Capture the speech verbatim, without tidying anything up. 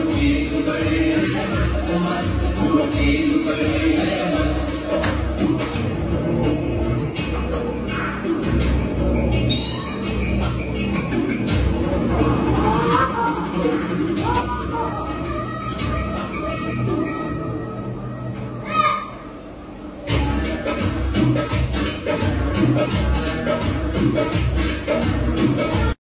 चीज बड़ी है मस्त मस्त, वो चीज बड़ी है मस्त। Thank you.